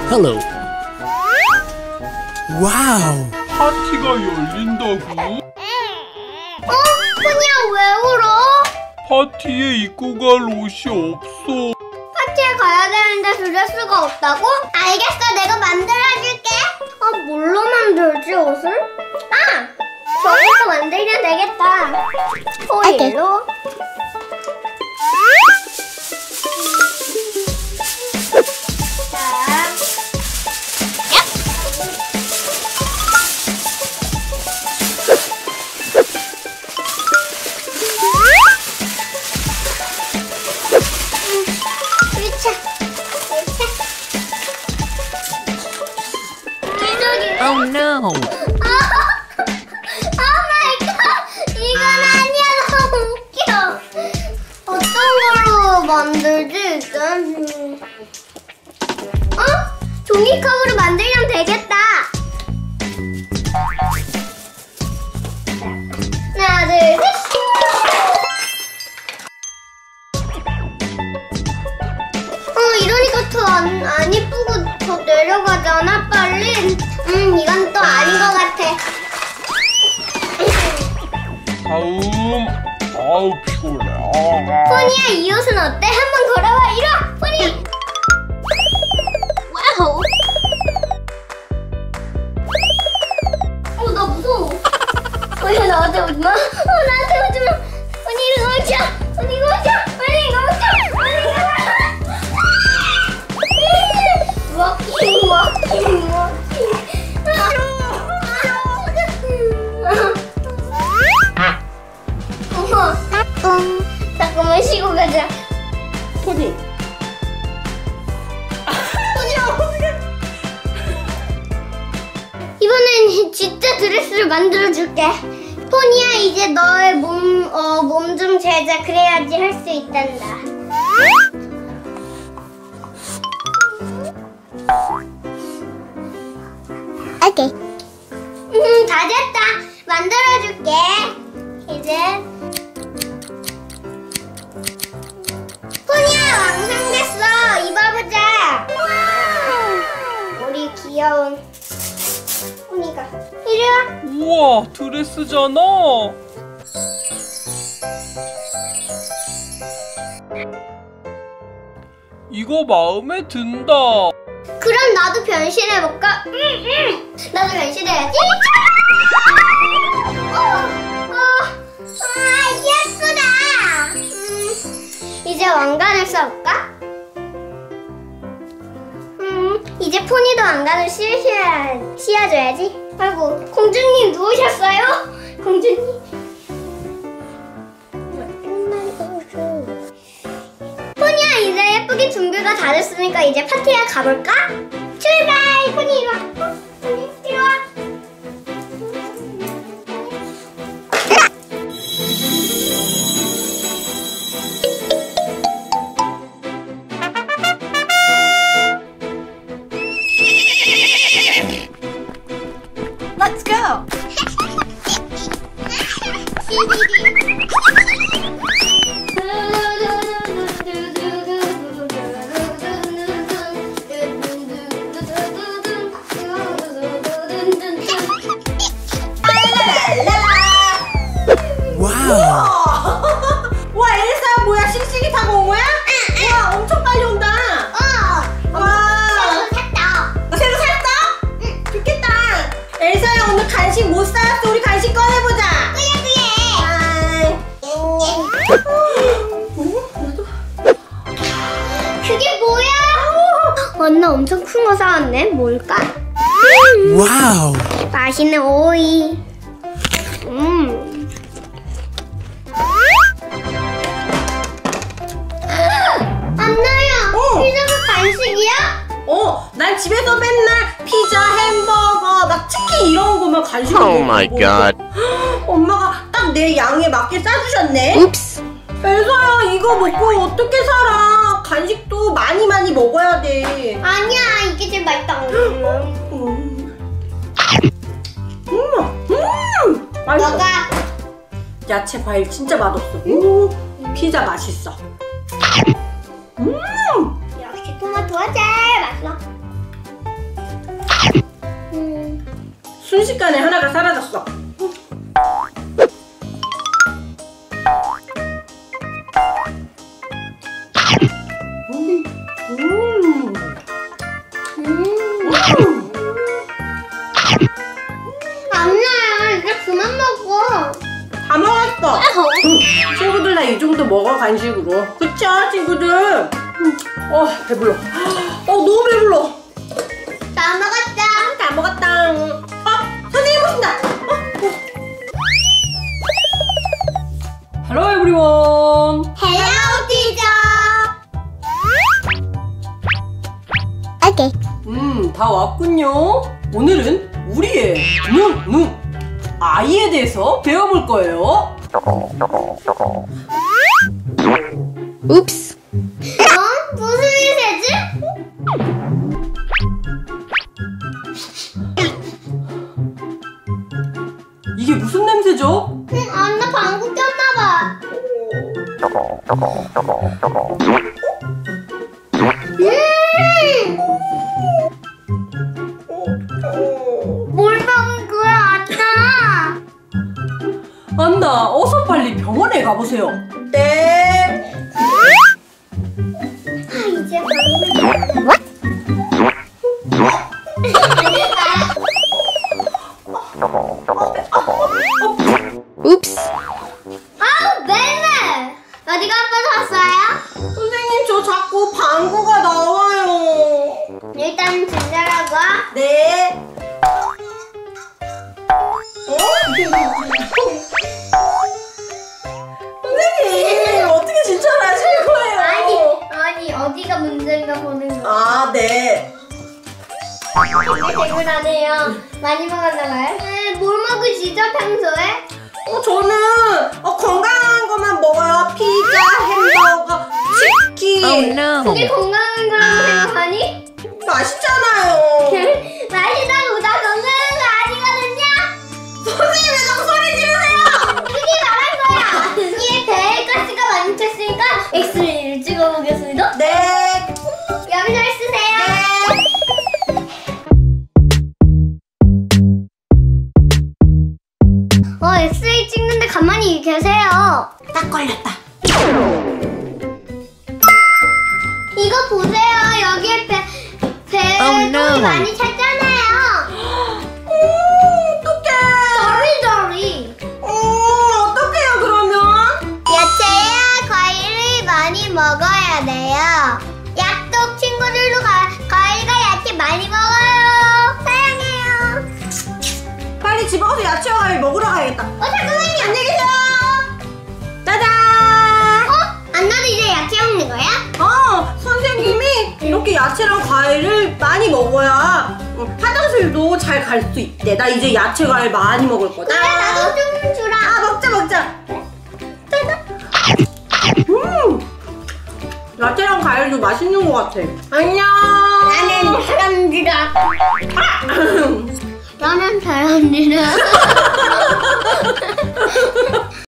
Hello. 와우. 파티가 열린다고? 포니야 왜 울어? 파티에 입고 갈 옷이 없어. 파티에 가야 되는데 드레스가 없다고? 알겠어, 내가 만들어줄게. 뭘로 만들지 옷을? 저걸로 만들면 되겠다. 호일로. Oh no. 마이 갓! 이건 아니야, 너무 웃겨. 어떤 걸로 만들지, 일단? 종이컵으로 만들면 되겠다. 하나, 둘, 셋. 이러니까 더 안 이쁘고 더 내려가잖아, 빨리. 이건 또 아닌 것 같아. 아우 피곤해. 포니야, 이 옷은 어때? 한번 걸어봐. 이리 와, 포니. 와우. 나 무서워. 포니야, 나한테 오지 마. 나한테 오지 마. 포니, 이리 오자. 포니, 이거 오자. 빨리 이거 오자. 빨리 이거 오자. 워킹. 잠깐만 쉬고 가자. 포니. 이번엔 진짜 드레스를 만들어줄게. 포니야, 이제 너의 몸 좀 재자. 그래야지 할 수 있단다. 오케이. 다 됐다. 만들어줄게. 이제 포니야, 완성됐어. 입어보자. 우리 귀여운 포니가. 이리 와. 우와, 드레스잖아. 이거 마음에 든다. 그럼 나도 변신해볼까? 나도 변신해야지. 예쁘다. 이제 왕관을 써볼까? 이제 포니도 왕관을 씌워줘야지. 아이고, 공주님 누우셨어요? 공주님. 포니야, 이제 예쁘게 준비가 다 됐으니까 이제 파티에 가볼까? 출발! 포니 이리 와. 포니 이리 와. Let's go. 와, 엘사 뭐야? 씩씩이 타고 온 거야? 와, 엄청 빨리 온다. 새로 샀어? 응. 좋겠다. 엘사야, 오늘 간식 못 사왔어. 우리 간식 꺼내보자. 그게 뭐야? 언나 엄청 큰 거 사왔네. 뭘까? 와우. 맛있는 오이. 안나야, 피자가 간식이야? 난 집에서 맨날 피자, 햄버거, 막 치킨 이런 거만 간식으로 Oh my God. 엄마가 딱 내 양에 맞게 싸주셨네. Oops. 엘사야, 이거 먹고 어떻게 살아? 간식도 많이 먹어야 돼. 아니야, 이게 제일 맛있다. 맛있어. 너가 야채 과일 진짜 맛없어. 피자 맛있어. 역시 토마토가 제일 맛있어. 순식간에 하나가 사라졌어. 안나 이제 그만 먹어. 다 먹었어. 친구들 나 이 정도 먹어 간식으로. 그쵸 친구들? 배불러. 너무 배불러. 다 먹었다. 다 먹었다. 선생님 오신다. Hello everyone. 헬로 티저. 오케이. 다 왔군요. 오늘은 우리의 누누 아이에 대해서 배워볼 거예요. Oops. 무슨 일이지? 이게 무슨 냄새죠? 안나 방구 꼈나봐. 뭘 먹은 거야, 안나? 안나, 어서 빨리 병원에 가보세요. 네. 이제 Oops. 맨날 어디가 아파서 왔어요? 선생님, 저 자꾸 방구가 나와요. 일단 진짜라고. 네. 선생님, 어떻게 진짜를 하실 거예요? 아니 어디가 문제인가 보는 거. 아, 네. 대군 안 해요. 많이 먹었나봐요. 뭘 먹으시죠 평소에? 저는 건강한 것만 먹어요. 피자, 햄버거, 치킨. Oh no. 그게 건강한 거라고 생각하니? 맛있잖아요. 맛있다고 나 건강한 거 아니거든요. 선생님, 왜 자꾸 소리 지르세요? 그게 말한 거야. 이에 배에 가스가 많이 찼으니까 엑스레이를 찍어보겠습니다. 네. 여기 잘 쓰세요. 엑스레이 찍는데 가만히 계세요. 딱 걸렸다. 이거 보세요. 여기에 배에 Oh, no. 똥이 많이 찼잖아요. 어떡해. 도리도리. 어떡해요, 그러면? 야채야 과일을 많이 먹어야 돼요. 약속 친구들도 과일과 야채 많이 먹어요. 사랑해요. 빨리 집에 가서 야채와 과일 먹으러 가야겠다. 잠깐만요. 안녕히 계세요. 짜잔. 안나도 이제 야채 먹는 거야? 선생님이 이렇게 야채랑 과일을 많이 먹어야 화장실도 잘 갈 수 있대. 나 이제 야채 과일 많이 먹을 거다. 그래 나도 좀 주라. 먹자. 짜잔. 야채랑 과일도 맛있는 것 같아. 안녕. 나는 다람쥐다. 나는 다람쥐다.